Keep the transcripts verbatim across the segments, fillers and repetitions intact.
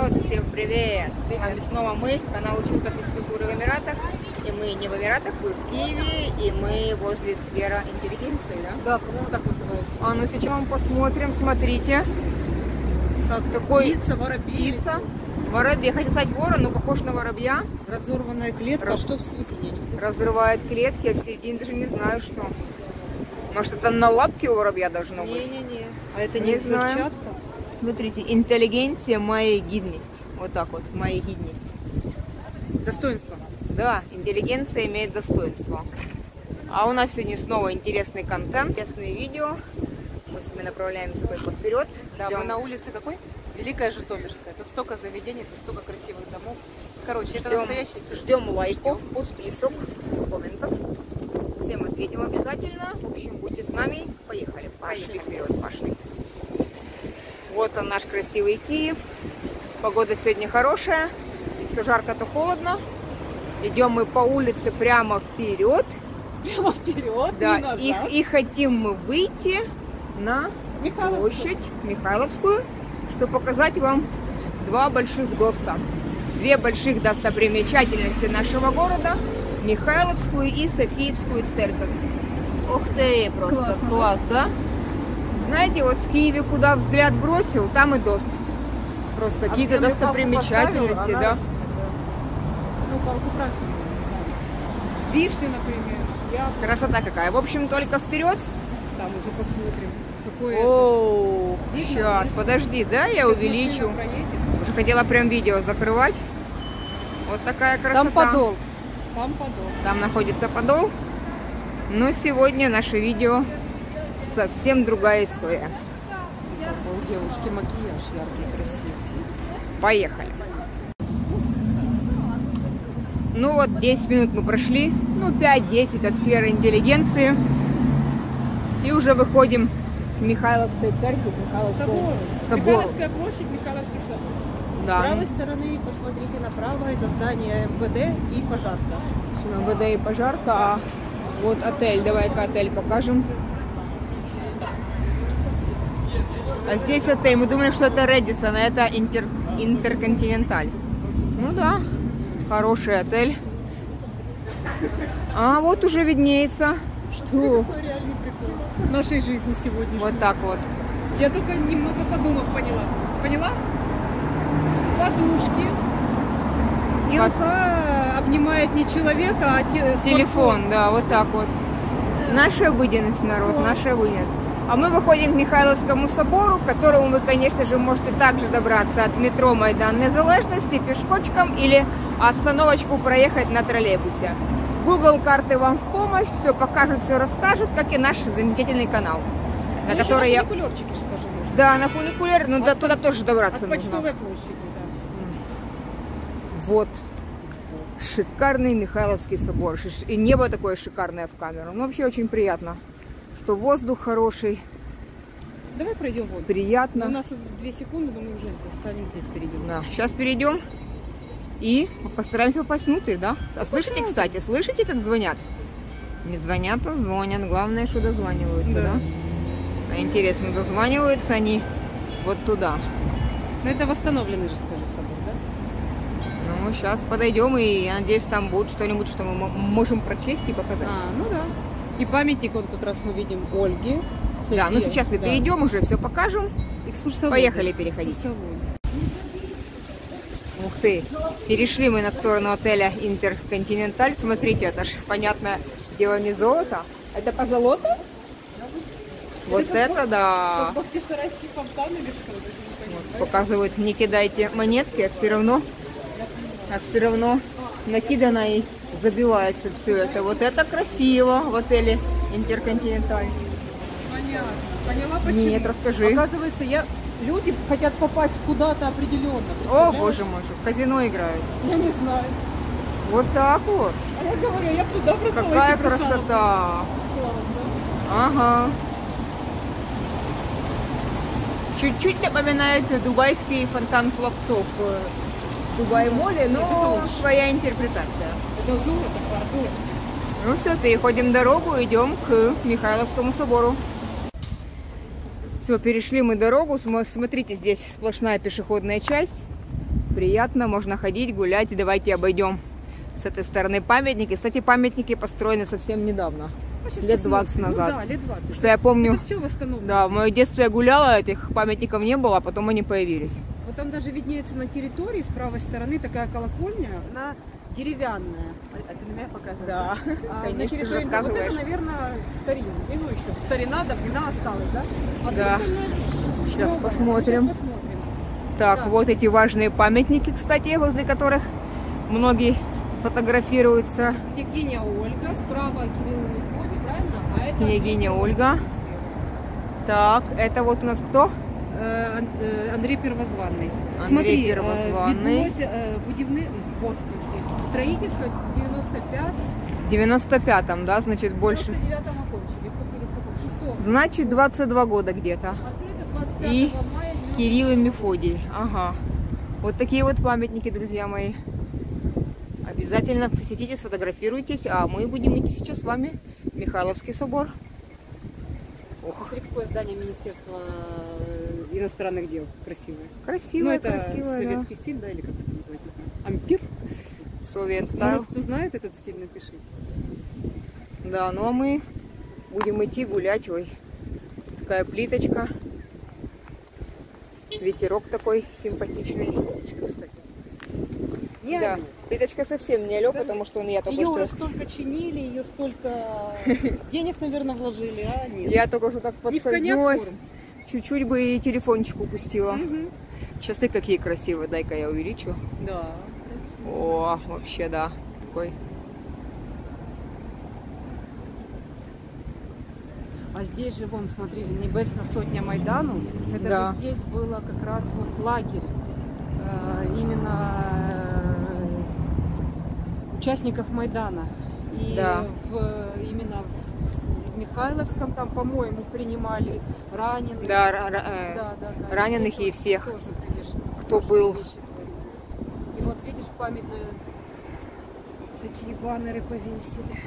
народ, всем привет! С вами снова мы, канал Училка физкультуры в Эмиратах. И мы не в Эмиратах, мы в Киеве, и мы возле сквера интеллигенции, да? Да, по-моему, так называется. А ну сейчас мы посмотрим, смотрите. Как такой птица, воробей. Птица. Воробей, хотел сказать ворон, но похож на воробья. Разорванная клетка, Раз... а что в середине? Разрывает клетки, а в середине даже не знаю что. Может, это на лапке у воробья должно быть? Не-не-не. А это не не знаю. взрывчатка? Смотрите, интеллигенция, моя гидность. Вот так вот, моя гидность. Достоинство. Да, интеллигенция имеет достоинство. А у нас сегодня снова интересный контент, интересные видео. Мы с вами направляемся только вперед. Да, Ждем... мы на улице какой? Великая Житомирская. Тут столько заведений, тут столько красивых домов. Короче, это Ждем, настоящий... Ждем лайков, подписок, комментов. Всем ответим обязательно. В общем, будьте с нами. Поехали. Пошли вперед, пошли. Вот он, наш красивый Киев. Погода сегодня хорошая. То жарко, то холодно. Идем мы по улице прямо вперед. Прямо вперед, да, не назад. И, и хотим мы выйти на площадь Михайловскую, чтобы показать вам два больших ДОСТа. Две больших достопримечательности нашего города. Михайловскую и Софиевскую церковь. Ух ты, просто классно, класс, да? Знаете, вот в Киеве, куда взгляд бросил, там и ДОСТ. Просто а какие-то достопримечательности, да? Растет, да. Ну, палку правильно. Вишни, например. Я... Красота какая. В общем, только вперед. Там уже посмотрим. Какое О, это? сейчас, видно? Подожди, да, я сейчас увеличу. Уже хотела прям видео закрывать. Вот такая красота. Там подол. Там подол. Там находится подол. Но сегодня наше видео совсем другая история. У девушки макияж яркий, красивый. Поехали. Ну вот, десять минут мы прошли. Ну, пять-десять от сквера интеллигенции. И уже выходим к Михайловской церкви. Собор. Собор. Михайловская площадь, Михайловский собор. Да. С правой стороны, посмотрите направо, это здание эм вэ дэ и пожарка. эм вэ дэ и пожарка. А вот отель. Давай-ка отель покажем. А здесь отель. Мы думали, что это Редисон, а это Интер... Интерконтиненталь. Ну да, хороший отель. А вот уже виднеется, что... Какой реальный прикол в нашей жизни сегодняшней. Вот так вот. Я только немного подумав поняла. Поняла? Подушки. И как... рука обнимает не человека, а те... телефон. Да, вот так вот. Наша обыденность, народ, вот. Наша обыденность. А мы выходим к Михайловскому собору, к которому вы, конечно же, можете также добраться от метро Майдан Незалежности пешкочком или остановочку проехать на троллейбусе. Google карты вам в помощь, все покажет, все расскажет, как и наш замечательный канал. На ну, который на я... фуникулерчике, скажем. Да, на фуникулер, но от, туда тоже добраться от нужно. Почтовой площади, да. Вот. Шикарный Михайловский собор. И небо такое шикарное в камеру. Ну, вообще очень приятно, что воздух хороший. Давай пройдем вот. Приятно. У нас две секунды, но мы уже встанем здесь, перейдем. Да. Сейчас перейдем и постараемся попасть внутрь, да? А слышите, кстати, слышите, как звонят? Не звонят, а звонят. Главное, что дозваниваются, да? да? А интересно, дозваниваются они вот туда. Но это восстановленный же, скажи, собор, да? Ну, сейчас подойдем, и я надеюсь, там будет что-нибудь, что мы можем прочесть и показать. А, ну да. И памятник вот как раз мы видим Ольги. София. Да, ну сейчас мы да. перейдем уже, все покажем. Экскурсовод. Поехали переходить. Ух ты, перешли мы на сторону отеля Интерконтиненталь. Смотрите, это ж понятное дело не золото. Это позолота? Вот это, это да. Бахчисарайский фонтан или что? Вот, показывают, не кидайте монетки, а все равно, а все равно накидано и забивается все это. Вот это красиво в отеле Интерконтиненталь. Понятно. Поняла, почему? Нет, расскажи. Оказывается, я... люди хотят попасть куда-то определенно. О, боже мой, в казино играют. Я не знаю. Вот так вот. А я говорю, я бы туда бросалась. Какая красота. Класс, да? Ага. Чуть-чуть напоминает дубайский фонтан пловцов в Дубай-моле, но своя интерпретация. Это золото, пардон. Ну все, переходим дорогу, идем к Михайловскому собору. Все, перешли мы дорогу. Смотрите, здесь сплошная пешеходная часть. приятно, можно ходить, гулять. Давайте обойдем с этой стороны памятники. Кстати, памятники построены совсем недавно, А лет двадцать посмотрим. назад. Ну, да, лет двадцать. Что я помню, Это все восстановлено. да, в мое детство я гуляла, этих памятников не было, а потом они появились. Вот там даже виднеется на территории с правой стороны такая колокольня, она деревянная. А, а ты на меня показываешь? Да, А конечно, на ты территории, вот рассказываешь. это, наверное, старинная. Ну, еще старина, давнина осталась, да? А все Да. остальное Сейчас новое. посмотрим. Сейчас посмотрим. Так, Да. вот эти важные памятники, кстати, возле которых многие фотографируются. Княгиня Ольга, справа Кирилл и Мефодий, правильно? А это Княгиня Андрей Ольга. Первозванный. Так, это вот у нас кто? Э, Ан- э, Андрей Первозванный. Андрей Смотри, э, Первозванный. відбулося э, будівни... Господи, строительство в девяносто пятом, В девяносто пятом, да, значит, больше. девяносто девятом окончили. В каком- в каком? Шестом. Значит, двадцать два года где-то. Открыто двадцать пятого И мая. девяносто Кирилл и Мефодий. Ага. Вот такие вот памятники, друзья мои. Обязательно посетите, сфотографируйтесь, а мы будем идти сейчас с вами в Михайловский собор. Ох, Посмотри, какое здание Министерства э, иностранных дел. Красивое. красиво, Ну, это красиво, советский стиль, да, или как это называть, не знаю. Ампир? да. Совет стайл. Может, кто знает этот стиль, напишите. Да, ну а мы будем идти гулять. Ой, такая плиточка. Ветерок такой симпатичный. Кстати. Не Да, Ампир. плиточка совсем не лёг, потому что он я только Ее что... уже столько чинили, ее столько денег, наверное, вложили, а нет. Я только что так Не в коня подскользнулась. корм. Чуть-чуть бы и телефончик упустила. Мгм. Сейчас ты какие красивые. Дай-ка я увеличу. Да, красиво. О, вообще, да. Такой. А здесь же, вон, смотри, Небесная сотня Майдану. Это Да. же здесь было как раз вот лагерь э, именно э, участников Майдана. И Да. в, именно в, с- в Михайловском там, по-моему, принимали раненых. Да, ра- ра- э, Да, да, да. раненых Здесь и вот всех, тоже, конечно, кто страшные был. вещи творились. И вот видишь, памятные такие баннеры повесили.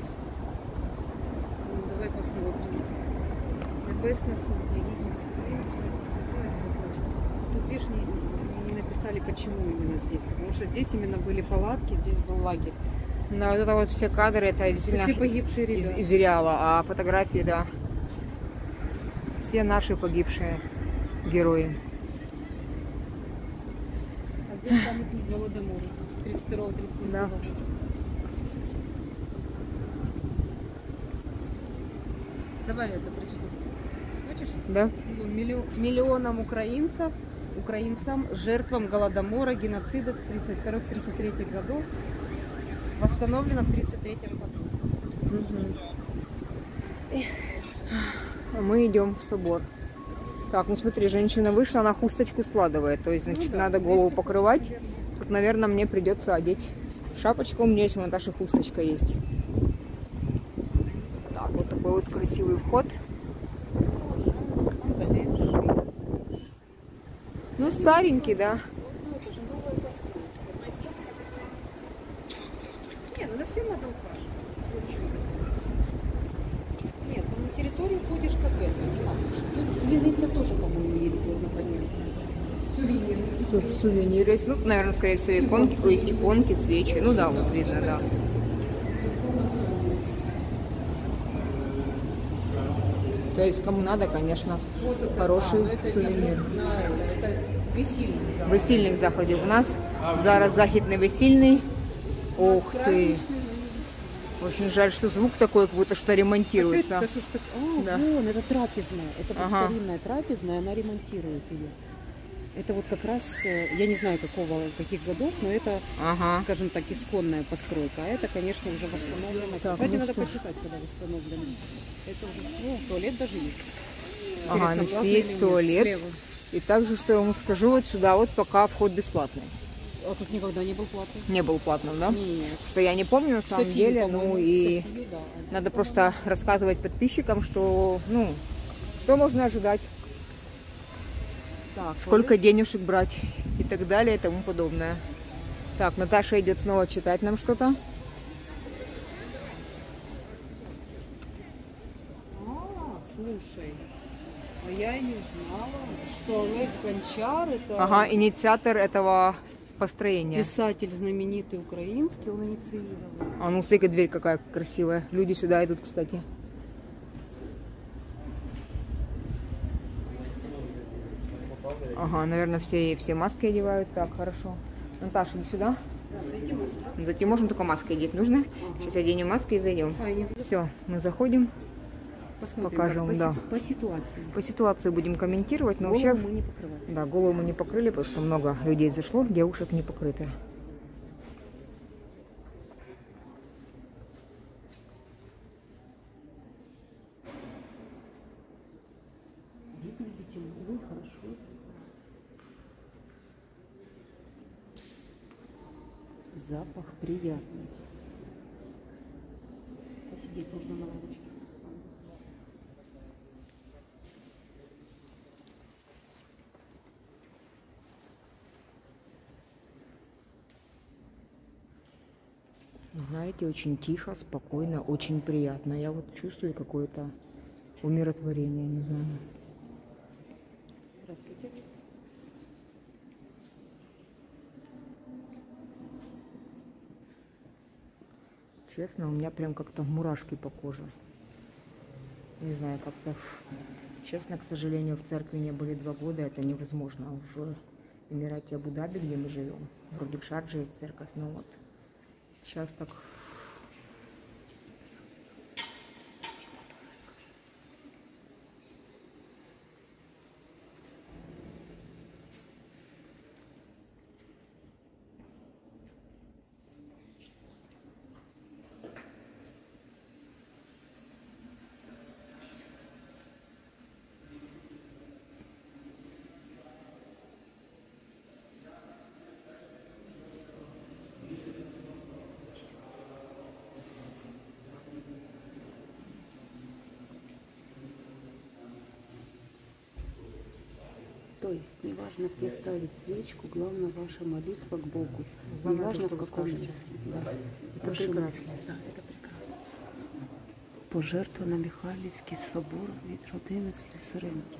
Ну, давай посмотрим. Небесная сотня, гідність судьбы, смерть судьбы, это значит. Тут, видишь, не, не написали, почему именно здесь. Потому что здесь именно были палатки, здесь был лагерь. Да, вот это вот все кадры, это Это действительно все погибшие из, ребята. из реала, а фотографии, да. Все наши погибшие герои. А здесь памятник Голодомору. тридцать второго тридцать третьего Да. года. Давай это прочту. Хочешь? Да? Вон, миллио- миллионам украинцев, украинцам, жертвам Голодомора, геноцида тридцать второго тридцать третьего годов восстановлено в тридцать третьем году. А мы идем в собор. Так, ну смотри, женщина вышла, она хусточку складывает. То есть, значит, Ну да, надо здесь голову такой, покрывать. наверное. Тут, наверное, мне придется одеть шапочку. У меня есть, у Наташи хусточка есть. Так, вот такой вот красивый вход. Ну, старенький, да. Не, ну за всем надо ухаживать. Нет, ну на территорию ходишь как это, не надо. Тут звеница тоже, по-моему, есть, можно подняться. Су- Сувениры есть. Ну, наверное, скорее всего, иконки, ой, иконки, свечи. Ну да, вот видно, да. То есть, кому надо, конечно, Вот это, хороший а, ну это сувенір. видно на это, это веселье. Весільних заходів у нас. Зараз захід не весільний. Ух ты. Очень жаль, что звук такой, как будто что ремонтируется. Это, что ж так- а, Да. вон, это трапезная. Это вот Ага. старинная трапезная, она ремонтирует ее. Это вот как раз, э, я не знаю какого, каких годов, но это, Ага. скажем так, исконная постройка. А это, конечно, уже восстановлено. Так, Кстати, ну надо что ж. почитать, когда восстановлено. Это уже, ну, туалет даже есть. Ага, Интересно, значит, платный есть или нет? туалет. Слева. И также, что я вам скажу, вот сюда вот пока вход бесплатный. А тут никогда не был платный? Не был платным, да? Нет. Что я не помню на самом Софию, деле, ну по-моему, и Софию, да. А здесь, надо по-моему, просто рассказывать подписчикам, что, ну, что можно ожидать, так, сколько денежек брать и так далее и тому подобное. Так, Наташа идет снова читать нам что-то. А, слушай, а я и не знала, что Олесь Гончар это... Ага, инициатор этого построение. Писатель знаменитый украинский, он инициировал. А ну, смотри, дверь какая красивая. Люди сюда идут, кстати. Ага, наверное, все, все маски одевают. Так, хорошо. Наташа, иди сюда. Зайти можно? Зайти можем, только маской одеть нужно. Ага. Сейчас оденем маски и зайдем. А, все, мы заходим. Посмотрим, покажем, по, да. По ситуации. По ситуации будем комментировать, но голову вообще... мы не покрывали. Да, голову мы не покрыли, потому что много людей зашло, девушек не покрыты. Видно ли темно? Хорошо. Запах приятный. Посидеть можно на лавочке. Знаете, очень тихо, спокойно, очень приятно. Я вот чувствую какое-то умиротворение, не знаю. Здравствуйте. Честно, у меня прям как-то мурашки по коже. Не знаю, как-то... Честно, к сожалению, в церкви не были два года, это невозможно. В Эмирате Абу-Даби, где мы живем, вроде в Шардже есть церковь, но вот сейчас так... То есть, неважно, где ставить свечку, главное ваша молитва к Богу. Главное, Неважно, что в вы каком скажете. месте. Да. Это Ваши прекрасно. мысли. Да, это прекрасно. Пожертва на Михайлівський собор від родини Слесаренків.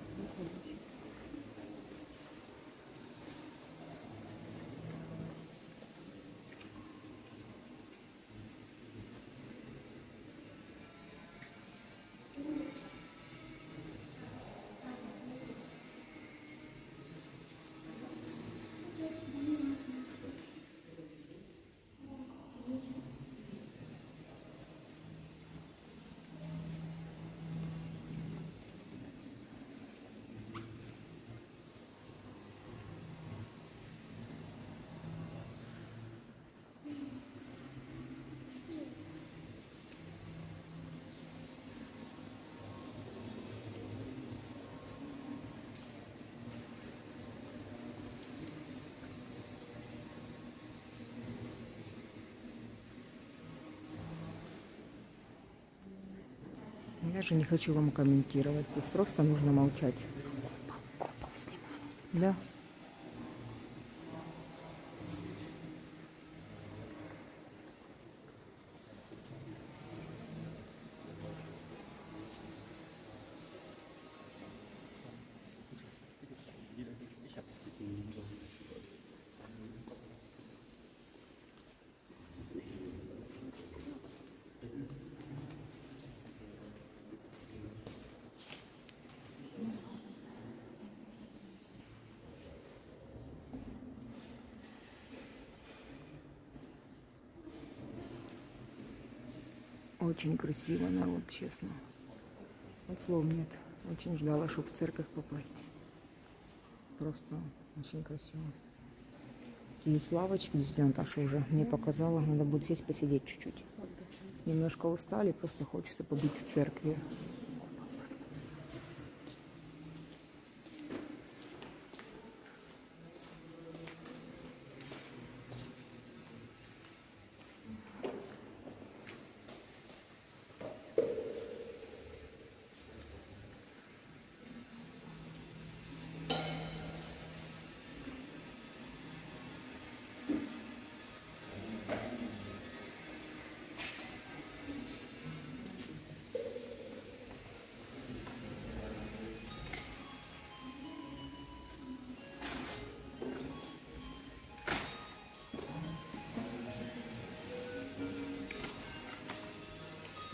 Я же не хочу вам комментировать. Здесь просто нужно молчать. Купол снимаю. Да. Очень красиво, народ, честно. Вот слов нет. Очень ждала, чтобы в церковь попасть. Просто очень красиво. Есть лавочки, здесь Наташа уже мне показала. Надо будет сесть, посидеть чуть-чуть. Немножко устали, просто хочется побыть в церкви.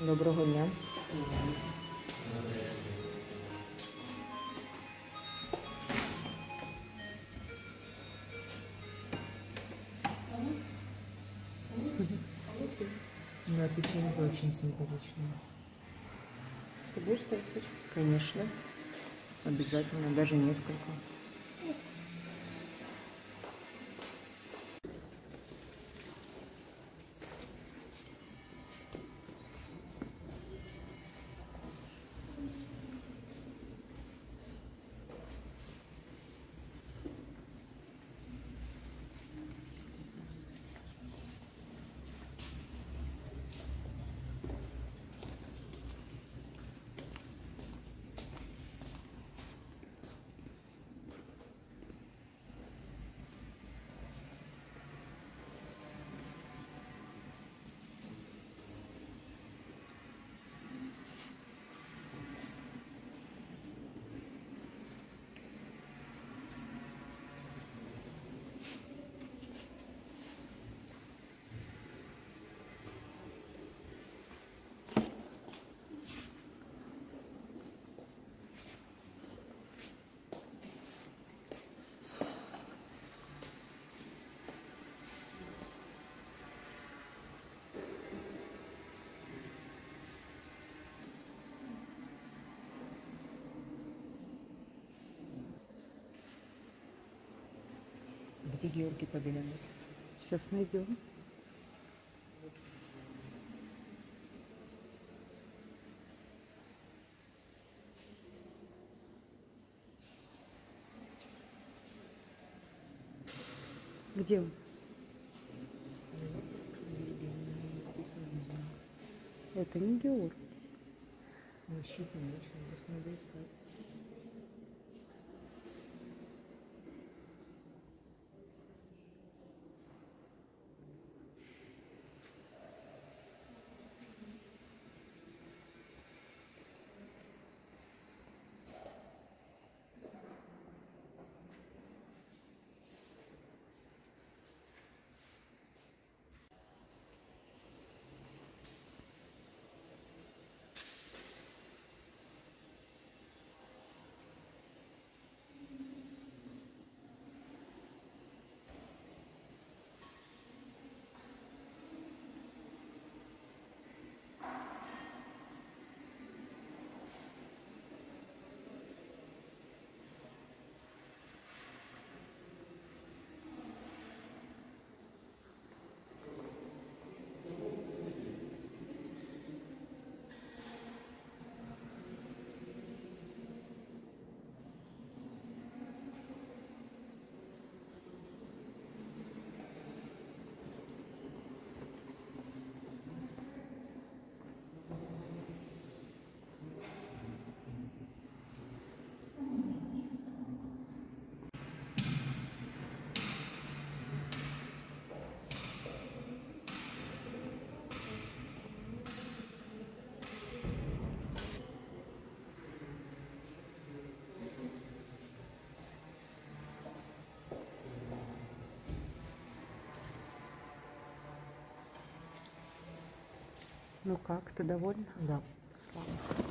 Доброго дня. Да, печенье очень симпатичное. Ты будешь ставить? Конечно. Обязательно, даже несколько. Где Георгий Победоносец? Сейчас найдем. Где он? Это не Георг. Ну, щит не очень, здесь надо искать. Ну как, ты довольна? Да. Слава.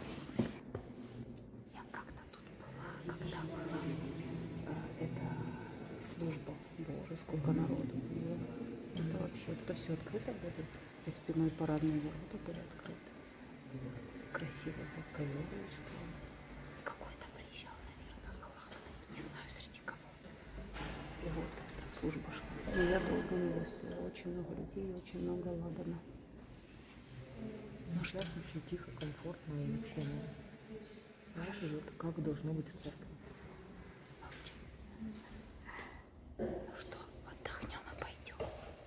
Я как-то тут была, когда была э, эта служба, боже, сколько народу было. Это вообще, это все открыто было. За спиной парадные ворота были открыты. Красиво, как ковер устроен. Какой-то приезжал, наверное, главный, не знаю, среди кого. И вот эта служба шла. И я долго не выстояла, очень много людей, очень много ладана. Ну, сейчас очень тихо, комфортно и вообще, ну, знаешь, вот как должно быть в церкви. Ну что, отдохнем и пойдем.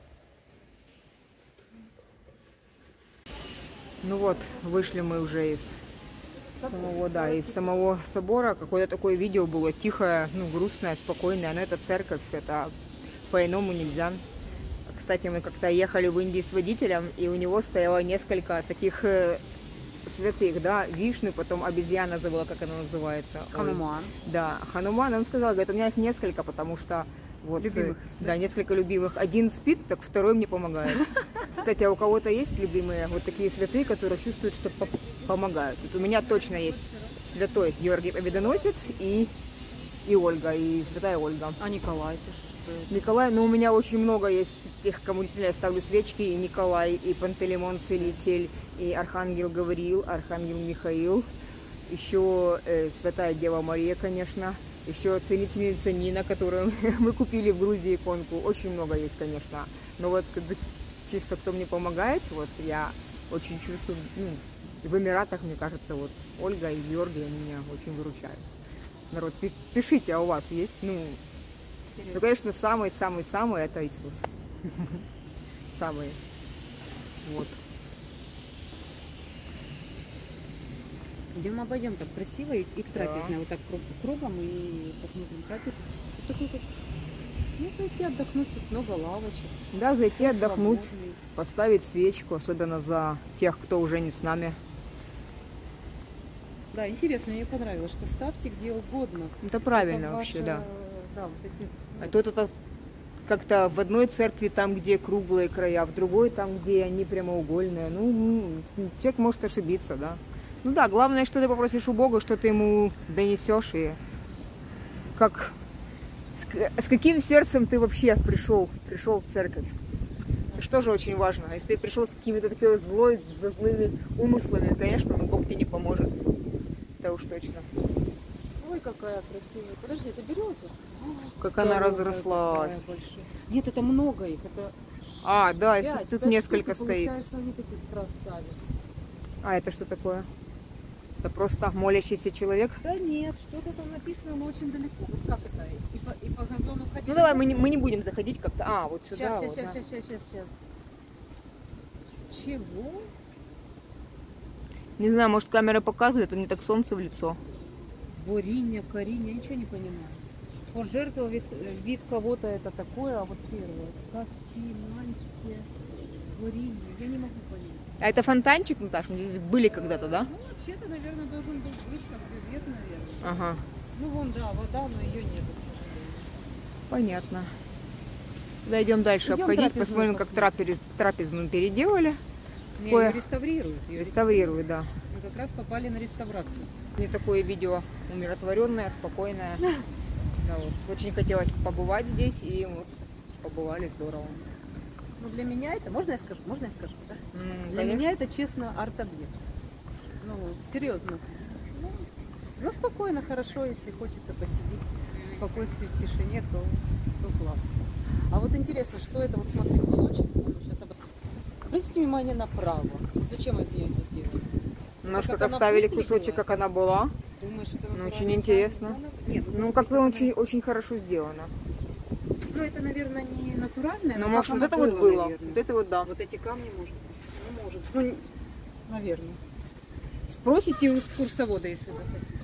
Ну вот, вышли мы уже из самого, да, из самого собора. Какое-то такое видео было тихое, ну, грустное, спокойное. Но это церковь, это по-иному нельзя. Кстати, мы как-то ехали в Индии с водителем, и у него стояло несколько таких э, святых, да, Вишну, потом обезьяна, забыла, как она называется. Хануман. Ой, да, Хануман, он сказал, говорит, у меня их несколько, потому что вот, любимых, да, да, несколько любимых. Один спит, так второй мне помогает. Кстати, а у кого-то есть любимые вот такие святые, которые чувствуют, что по помогают? Вот у меня точно есть святой Георгий Победоносец и, и Ольга, и святая Ольга. А Николай ты? Николай, ну у меня очень много есть тех, кому действительно я ставлю свечки, и Николай, и Пантелеймон Целитель, и Архангел Гавриил, Архангел Михаил, еще э, святая Дева Мария, конечно, еще целительница Нина, которую мы купили в Грузии иконку. Очень много есть, конечно. Но вот чисто кто мне помогает, вот я очень чувствую, ну, в Эмиратах, мне кажется, вот Ольга и Георгий меня очень выручают. Народ, пишите, а у вас есть? Ну, ну конечно, самый-самый-самый это Иисус. Самый. Вот. Идем обойдем так красиво и, и к трапезной. Да. Вот так кругом и посмотрим трапезу. Вот такой как... Ну, зайти отдохнуть, тут много лавочек. Да, зайти тут отдохнуть, свободный. Поставить свечку, особенно за тех, кто уже не с нами. Да, интересно, мне понравилось, что ставьте где угодно. Это правильно это вообще, ваша... да. Да, вот эти... А то это как-то в одной церкви там, где круглые края, в другой там, где они прямоугольные. Ну, человек может ошибиться, да. Ну да, главное, что ты попросишь у Бога, что ты ему донесешь, и как, с, с каким сердцем ты вообще пришел, пришел в церковь. Это тоже очень важно. Если ты пришел с какими-то такой злой, за злыми умыслами, конечно, но Бог тебе не поможет. Это уж точно. Ой, какая красивая. Подожди, это береза? Как здоровая, она разрослась. Нет, это много их. Это а, да, пять, тут, тут пять несколько штук, стоит. Получается, они такие красавицы. А, это что такое? Это просто молящийся человек? Да нет, что-то там написано, но очень далеко. Вот как это? И по, и по газону ходить? Ну давай, мы не, мы не будем заходить как-то. А, вот сюда. Сейчас, вот, сейчас, да. сейчас, сейчас, сейчас, сейчас. Чего? Не знаю, может камера показывает, а мне так солнце в лицо. Бориня, Кориня, я ничего не понимаю. Вот жертва, вид, вид кого-то это такое, а вот первое. Каски, мальчики, Бориня, я не могу понять. А это фонтанчик, Наташа? Мы здесь были когда-то, да? Ну, вообще-то, наверное, должен был быть как бы вверх, наверное. Ага. Ну, вон, да, вода, но ее нет. Понятно. Дойдем дальше Идем обходить, посмотрим, как трапез, трапезную переделали. Не, ее реставрируют. Ее реставрируют, да. Мы как раз попали на реставрацию. Мне такое видео умиротворенное, спокойное. Да, вот. Очень хотелось побывать здесь, и вот побывали, здорово. Ну, для меня это, можно я скажу? Можно я скажу? Да? Mm, для конечно. Меня это, честно, арт-объект. Ну, серьезно. Ну, ну, спокойно, хорошо, если хочется посидеть в спокойствии, в тишине, то, то классно. А вот интересно, что это, вот смотри, кусочек, ну, сейчас об... обратите внимание направо. Вот зачем это я это сделала? Немножко как оставили кусочек, как она была. Думаешь, это ну, очень интересно. Нет, ну, как-то очень, очень хорошо сделано. Ну, это, наверное, не натуральное. Но, но может, вот это было, вот было. Наверное. Вот это вот, да. Вот эти камни, может быть. Ну, может. Ну, наверное. Спросите у экскурсовода, если захотите.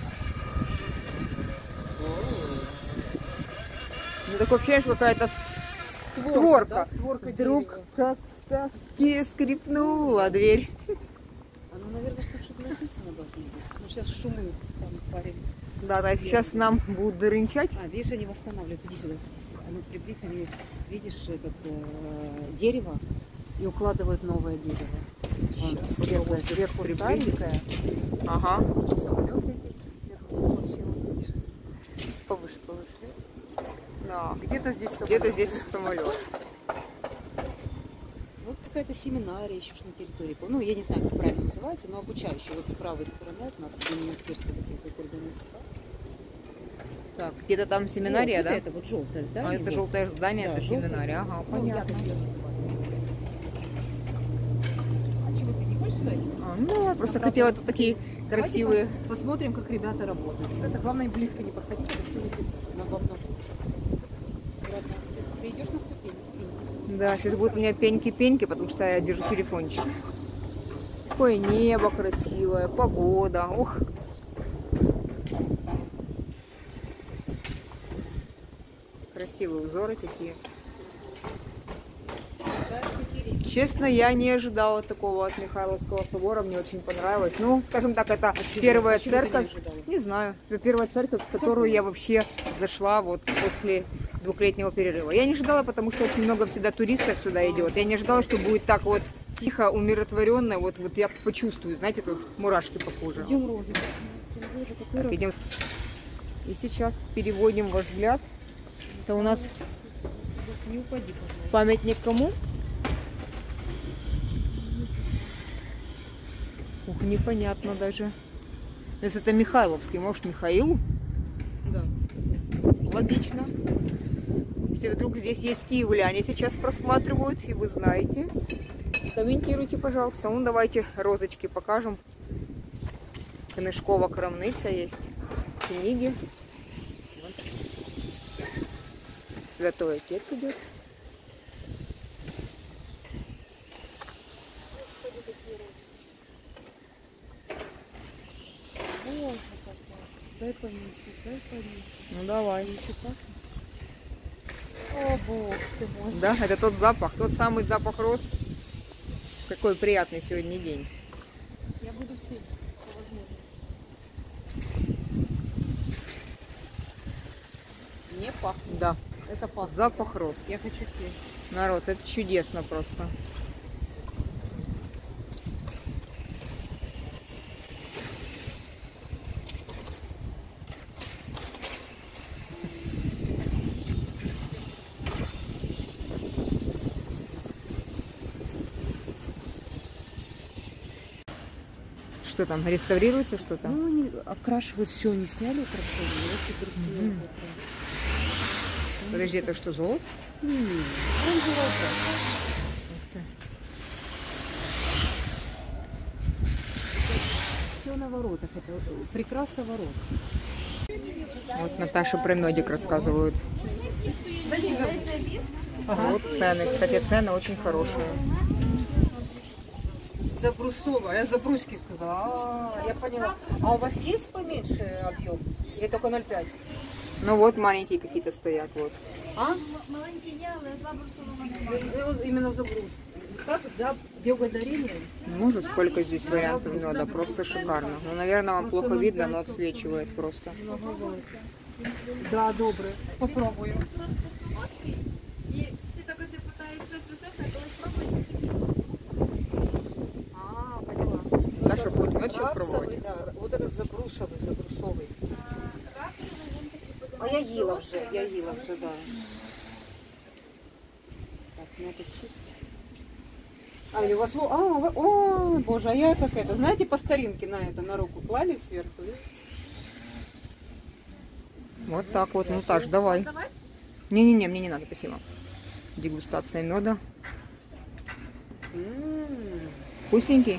Ну, так вообще какая-то створка. Створка. Да? Створка вдруг, дерева. Как в сказке, скрипнула дверь. Оно, наверное, что-то написано должно быть. Ну, сейчас шумы там парень. Да, да, сейчас нам будут дырынчать. А, видишь, они восстанавливают. Иди сюда, иди. А ну, приблизь, они, видишь, этот, э, дерево и укладывают новое дерево. Вон, светлое, сверху старенькое. Ага. Самолет летит. Вообще, вот, видишь. Повыше, повыше. Да. Где-то здесь самолет. Где-то здесь самолет. Вот какая-то семинария еще на территории. Ну, я не знаю, как правильно называется, но обучающая. Вот с правой стороны от нас, где Министерство таких закордонных справ. Так, где-то там семинария, вот, да? Вот это вот желтое здание. А это вот. желтое здание, да, это желтое. семинария. Ага, ну, понятно. А чего ты не хочешь ставить? А, ну, я просто хотела тут такие красивые. Давайте посмотрим, как ребята работают. Это главное близко не подходить, это все летит на борту. Ты идешь на ступень? Да, сейчас будут у меня пеньки-пеньки, потому что я держу телефончик. Какое небо красивое, погода. Ух. Красивые узоры такие. Честно, я не ожидала такого от Михайловского собора. Мне очень понравилось. Ну, скажем так, это почему? Первая почему церковь. Не, не знаю. Это первая церковь, в которую я вообще зашла вот после двухлетнего перерыва. Я не ожидала, потому что очень много всегда туристов сюда идет. Я не ожидала, что будет так вот тихо, умиротворенно. Вот, вот я почувствую, знаете, тут мурашки по коже. Идем розы. Боже, какой Так, идем. И сейчас переводим ваш взгляд. Это у нас Не упади, пожалуйста. памятник кому? Ух, непонятно даже. То есть это Михайловский, может, Михаил? Да. Логично. Если вдруг здесь есть киевляне, сейчас просматривают, и вы знаете, комментируйте, пожалуйста. Ну, давайте розочки покажем. Книжкова крамниця есть, книги. Вот. Святой Отец идет. Дай поменьше, дай поменьше. Ну давай. О, Бог ты мой. Да, это тот запах, тот самый запах роз. Какой приятный сегодня день. Я буду все по возможности. Не пахнет. Да, Это пахнет. запах роз. Я хочу те. Народ, это чудесно просто. Что там, реставрируется что-то? Ну, они окрашивают все, не сняли украшения. Очень красиво. Мгм. Подожди, это что, золото? М, оранжевая. Ух ты. Все на воротах. Это прекраса ворот. Вот Наташа про медик рассказывают. Вот цены. Кстати, цены очень хорошие. Забрусово. Я забруски сказала. А, я поняла. А у вас есть поменьше объем? Или только ноль пять? Ну вот маленькие какие-то стоят. Вот. А? Маленький є, але забрусового И немає. вот именно забрус. Как за день благодарения? Боже, сколько здесь вариантов меда. Просто шикарно. Ну, наверное, вам плохо видно, но отсвечивает просто. Да, добрый. Попробую. Просто солодкий. І всі так оце питають, що сушиться, коли пробують. А, поняла. Наташа будет мед сейчас Рапсовый, пробовать. да. Вот этот забрусовый, забрусовый. Рапсовий, він такий буде. А я їла вже, я їла вже, да. Так, ну это чисто. А, или у вас... лу- А, вы- о, боже, а я как это, знаете, по старинке на это, на руку клали сверху? и- Вот так вот. Наташ, давай. Давайте. Не-не-не, мне не надо, спасибо. Дегустация меда. М, Вкусненький.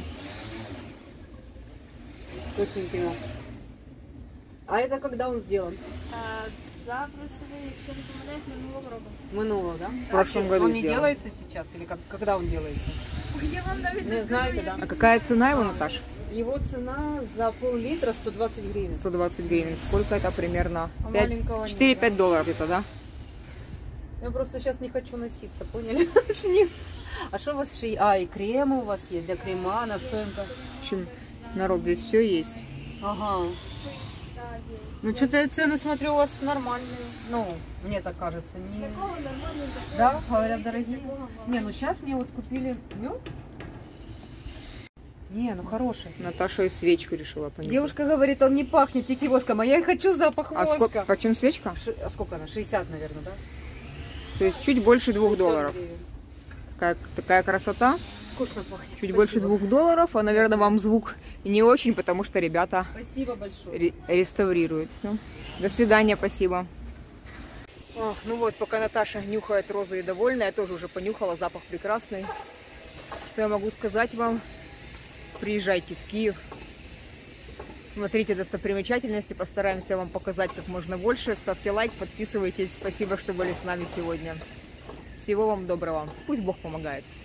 Вкусненький. да. А это когда он сделан? А, Забрусовий, якщо не помиляюсь, минулого року. Минуло, да? В прошлом году Он не сделан. делается сейчас или как, когда он делается? Я вам навіть Не не знаю, скажу, когда. А какая цена его, Наташ? Его цена за пол-литра сто двадцать гривен. сто двадцать гривен. Сколько это примерно? А маленького нет, четыре-пять долларов где-то, да? Я просто сейчас не хочу носиться, поняли? С ним. А что у вас еще? А, и кремы у вас есть, да, крема, настоянка. В общем, народ, здесь все есть. Ага. Да, є. Ну, что-то я цены смотрю у вас нормальные. Ну, мне так кажется. Не... Такого нормально. Да, говорят, дорогие. Не, ну сейчас мне вот купили мед. Не, ну хороший. Наташа и свечку решила понюхать. Девушка говорит, он не пахнет тики воском, а я хочу запах А воска. сколько, почем свечка? Ши- а сколько она? шестьдесят, наверное, да? То есть чуть больше двух шестьдесят долларов. гривен. Такая, такая красота. Вкусно пахнет. Чуть Спасибо. больше двух долларов. А, наверное, вам звук и не очень, потому что ребята Спасибо большое. ре- реставрируют. Ну, до свидания, спасибо. Ох, ну вот, пока Наташа нюхает розы и довольна, я тоже уже понюхала, запах прекрасный. Что я могу сказать вам? Приезжайте в Киев, смотрите достопримечательности, постараемся вам показать как можно больше. Ставьте лайк, подписывайтесь. Спасибо, что были с нами сегодня. Всего вам доброго. Пусть Бог помогает.